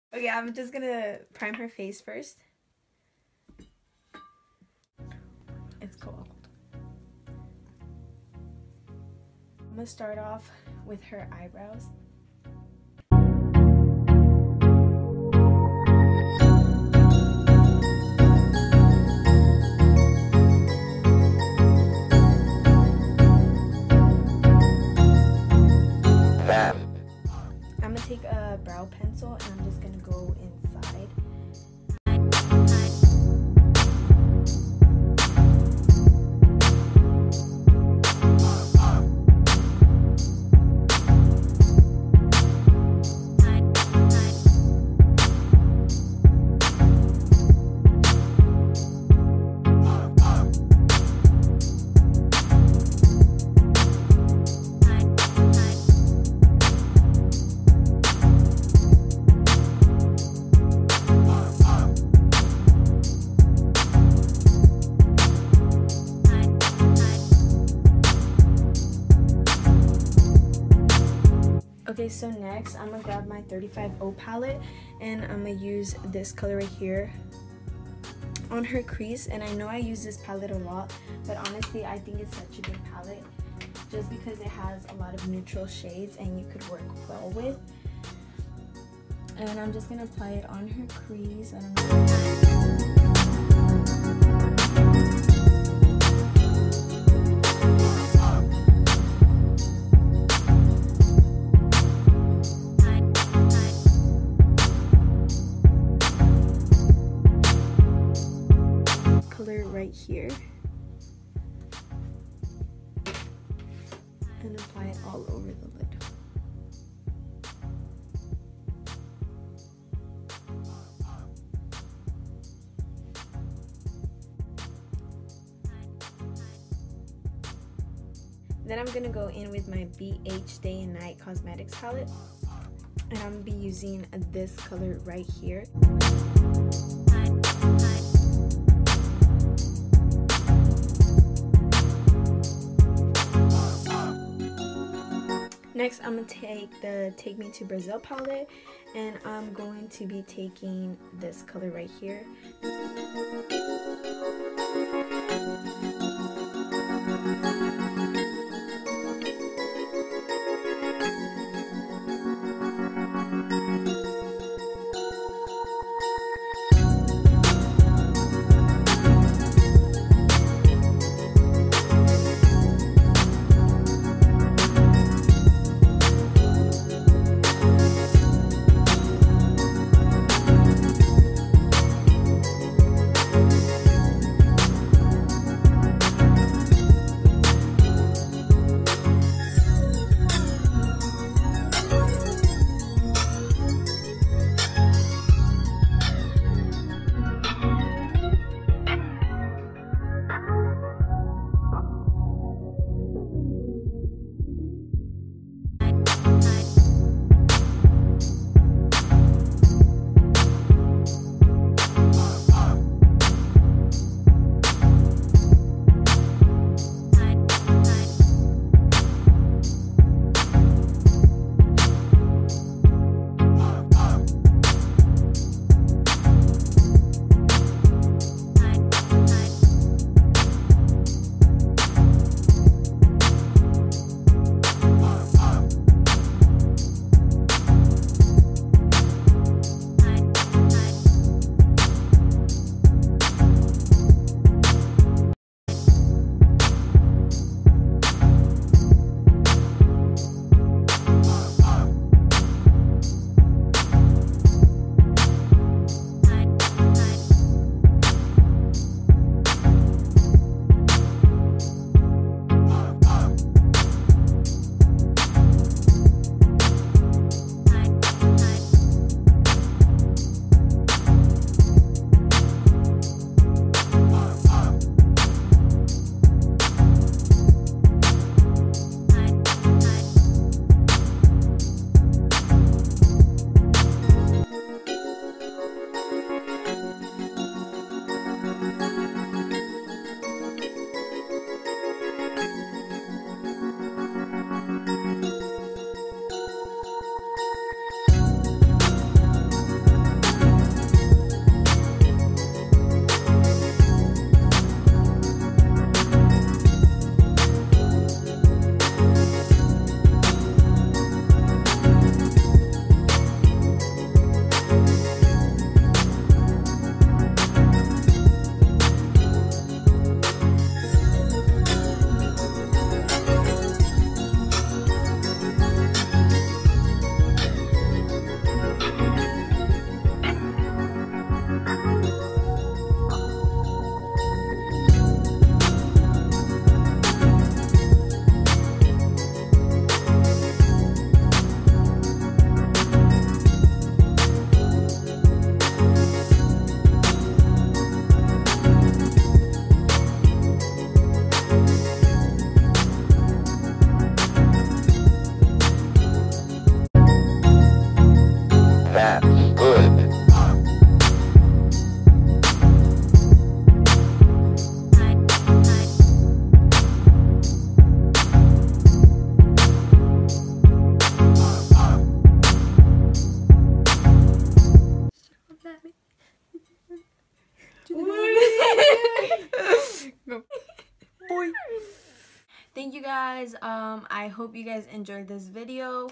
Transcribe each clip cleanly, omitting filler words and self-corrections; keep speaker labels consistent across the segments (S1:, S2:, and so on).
S1: Okay, I'm just gonna prime her face first. It's cold. I'm gonna start off with her eyebrows. I'm gonna take a brow pencil and I'm just gonna go inside. Okay, so next I'm gonna grab my 35O palette and I'm gonna use this color right here on her crease. And I know I use this palette a lot, but honestly I think it's such a good palette just because it has a lot of neutral shades and you could work well with. And I'm just gonna apply it on her crease. I don't know. Right here and apply it all over the lid. Then I'm gonna go in with my BH Day and Night Cosmetics palette and I'm gonna be using this color right here. Next, I'm going to take the Take Me to Brazil palette, and I'm going to be taking this color right here. guys, I hope you guys enjoyed this video.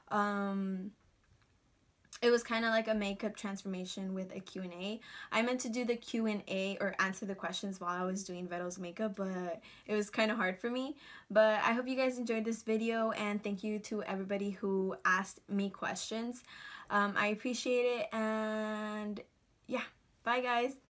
S1: It was kind of like a makeup transformation with a Q&A. I meant to do the Q&A or answer the questions while I was doing Veto's makeup, but it was kind of hard for me. But I hope you guys enjoyed this video, and thank you to everybody who asked me questions. I appreciate it, and yeah, bye guys.